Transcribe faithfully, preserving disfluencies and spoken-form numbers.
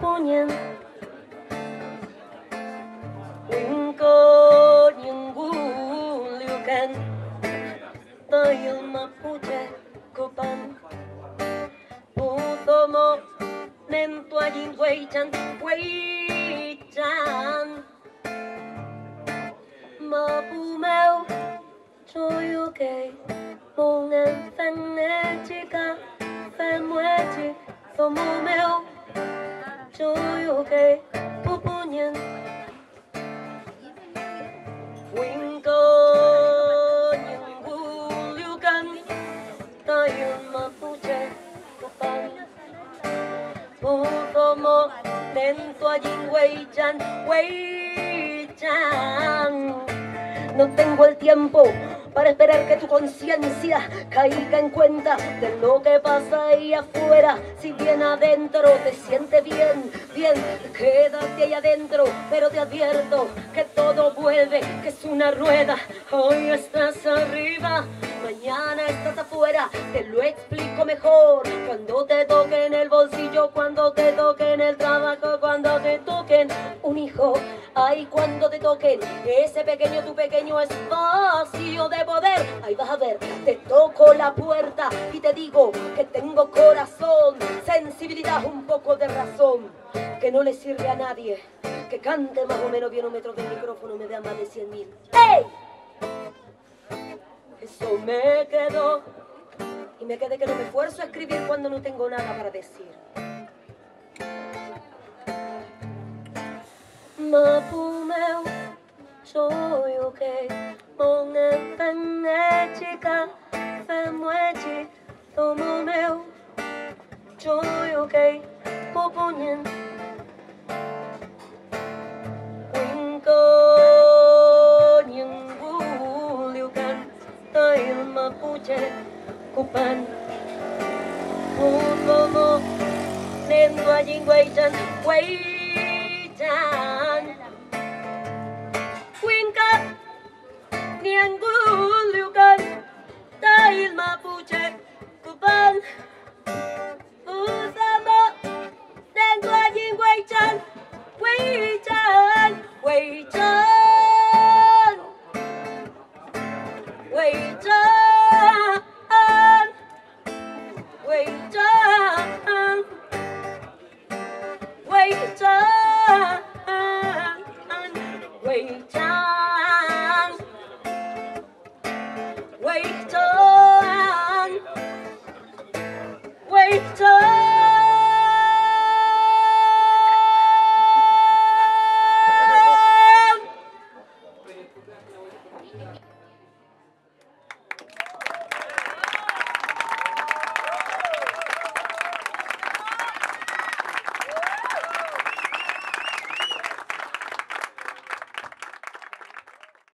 nhiên đừng có những gu liu can tới mà phụ trẻ của bạn puto mo nên tua nhìn quay chân quay chân mà pu mèo trôi ok một ngàn phân nè chỉ cả phân muối chỉ tô mù mèo trôi ok pu pu nhìn Wing có những gu liu can ta yêu mà phụ trẻ của bạn puto mo nên tua nhìn quay chân quay chân no tengo el tiempo para esperar que tu conciencia caiga en cuenta de lo que pasa ahí afuera. Si bien adentro te siente bien, bien, quédate ahí adentro, pero te advierto que todo vuelve, que es una rueda. Hoy estás arriba, mañana estás afuera, te lo explico mejor. Cuando te toque en el bolsillo, cuando te toque en el trabajo, cuando te toquen un hijo, ay, cuando te toquen ese pequeño, tu pequeño espacio de poder, ahí vas a ver, te toco la puerta y te digo que tengo corazón, sensibilidad, un poco de razón, que no le sirve a nadie, que cante más o menos bien un metro del micrófono, me da más de cien mil. ¡Ey! Eso me quedó, y me quedé que no me esfuerzo a escribir cuando no tengo nada para decir. Mapu meu, soy ok, mon em phân nè chica, phân muối chi, tô mù meu, soy ok, po po nhìn, Wing có những gu liu can, tới mà phụ trẻ của bạn, puto mo nên tua nhìn quay chân quay chân Wing có niềng gu